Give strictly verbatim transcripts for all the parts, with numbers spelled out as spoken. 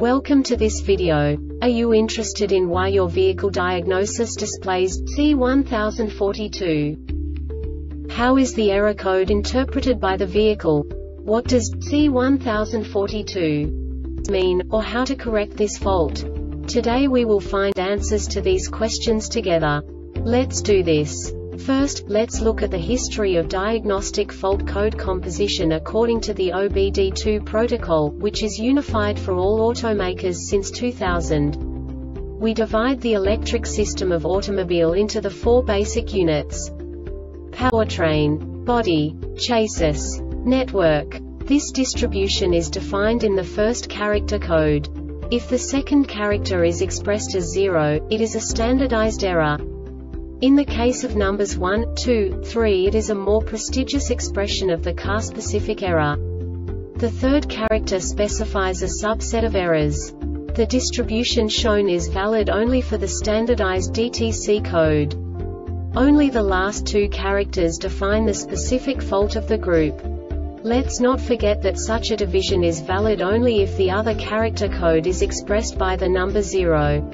Welcome to this video. Are you interested in why your vehicle diagnosis displays C one thousand forty-two? How is the error code interpreted by the vehicle? What does C one thousand forty-two mean, or how to correct this fault? Today we will find answers to these questions together. Let's do this. First, let's look at the history of diagnostic fault code composition according to the O B D two protocol, which is unified for all automakers since two thousand. We divide the electric system of automobile into the four basic units: powertrain, body, chassis, network. This distribution is defined in the first character code. If the second character is expressed as zero, it is a standardized error. In the case of numbers one, two, three, it is a more prestigious expression of the car-specific error. The third character specifies a subset of errors. The distribution shown is valid only for the standardized D T C code. Only the last two characters define the specific fault of the group. Let's not forget that such a division is valid only if the other character code is expressed by the number zero.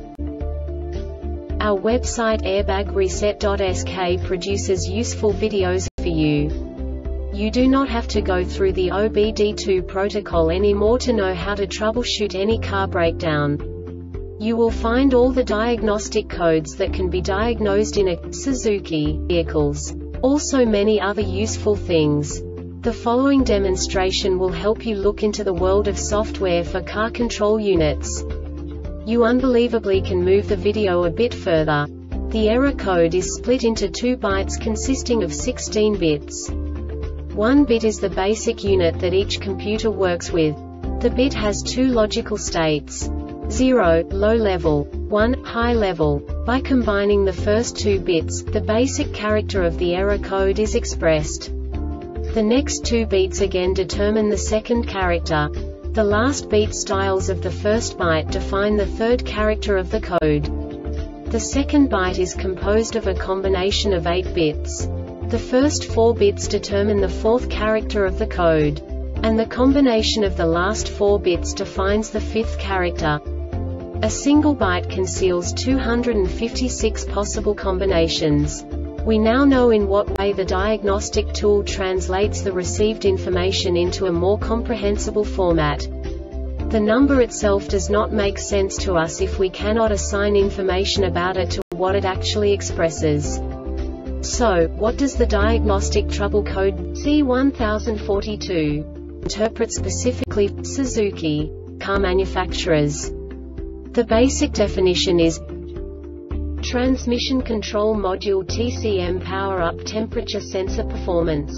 Our website airbag reset dot S K produces useful videos for you. You do not have to go through the O B D two protocol anymore to know how to troubleshoot any car breakdown. You will find all the diagnostic codes that can be diagnosed in a Suzuki vehicles. Also many other useful things. The following demonstration will help you look into the world of software for car control units. You unbelievably can move the video a bit further. The error code is split into two bytes consisting of sixteen bits. One bit is the basic unit that each computer works with. The bit has two logical states: zero, low level, one, high level. By combining the first two bits, the basic character of the error code is expressed. The next two bits again determine the second character. The last beat styles of the first byte define the third character of the code. The second byte is composed of a combination of eight bits. The first four bits determine the fourth character of the code. And the combination of the last four bits defines the fifth character. A single byte conceals two hundred fifty-six possible combinations. We now know in what way the diagnostic tool translates the received information into a more comprehensible format. The number itself does not make sense to us if we cannot assign information about it to what it actually expresses. So, what does the diagnostic trouble code C one thousand forty-two interpret specifically for Suzuki car manufacturers? The basic definition is Transmission Control Module T C M Power-Up Temperature Sensor Performance.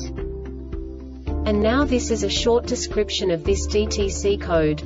And now this is a short description of this D T C code.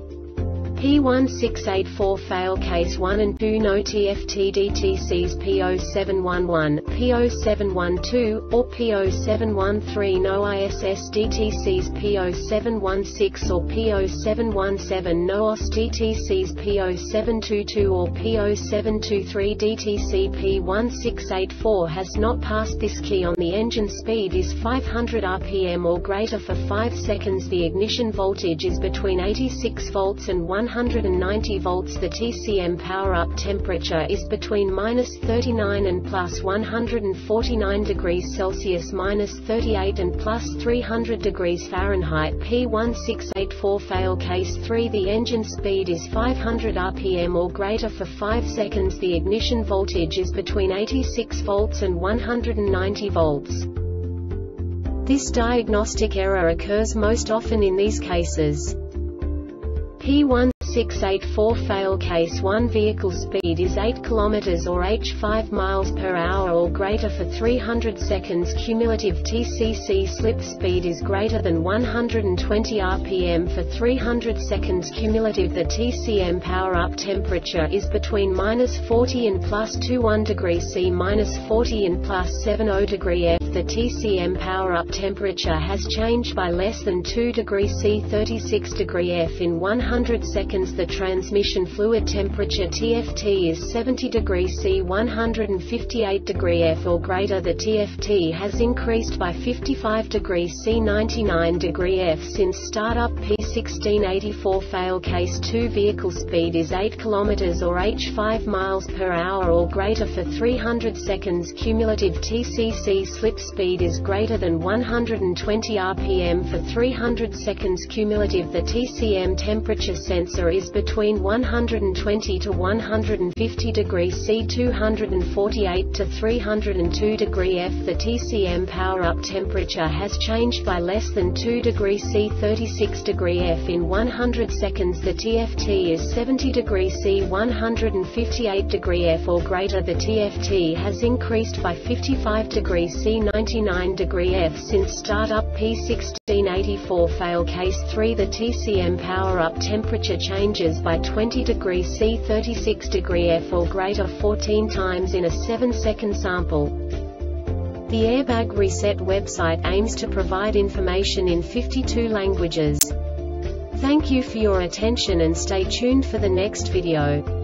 P one six eight four fail case one and two no T F T D T Cs P zero seven one one, P zero seven one two, or P zero seven one three no I S S D T Cs P zero seven one six or P zero seven one seven no O S D T Cs P zero seven two two or P zero seven two three D T C P one six eight four has not passed this key on. The engine speed is five hundred R P M or greater for five seconds. The ignition voltage is between eighty-six volts and one hundred ninety volts. The T C M power-up temperature is between minus thirty-nine and plus one hundred forty-nine degrees Celsius, minus thirty-eight and plus three hundred degrees Fahrenheit. P one six eight four fail case three. The engine speed is five hundred R P M or greater for five seconds. The ignition voltage is between eighty-six volts and one hundred ninety volts. This diagnostic error occurs most often in these cases: P one six eight four fail case one. Vehicle speed is eight kilometers or h five miles per hour or greater for three hundred seconds. Cumulative T C C slip speed is greater than one hundred twenty R P M for three hundred seconds. Cumulative The T C M power-up temperature is between minus forty and plus twenty-one degrees C, minus forty and plus seventy degrees F. The T C M power-up temperature has changed by less than two degrees C, thirty-six degrees F in one hundred seconds. seconds the transmission fluid temperature T F T is seventy degrees Celsius one hundred fifty-eight degrees Fahrenheit or greater, the T F T has increased by fifty-five degrees Celsius ninety-nine degrees Fahrenheit since startup. P sixteen eighty-four fail case two vehicle speed is eight kilometers or h five miles per hour or greater for three hundred seconds. Cumulative T C C slip speed is greater than one hundred twenty R P M for three hundred seconds. Cumulative The T C M temperature sensor is between one hundred twenty to one hundred fifty degrees Celsius two hundred forty-eight to three hundred two degrees Fahrenheit. The T C M power-up temperature has changed by less than two degrees Celsius thirty-six degrees Fahrenheit in one hundred seconds. The T F T is seventy degrees Celsius one hundred fifty-eight degrees Fahrenheit or greater. The T F T has increased by fifty-five degrees Celsius ninety-nine degrees Fahrenheit since startup. P sixteen eighty-four fail case three The T C M power-up temperature changes by twenty degrees Celsius thirty-six degrees Fahrenheit or greater fourteen times in a seven second sample. The Airbag Reset website aims to provide information in fifty-two languages. Thank you for your attention and stay tuned for the next video.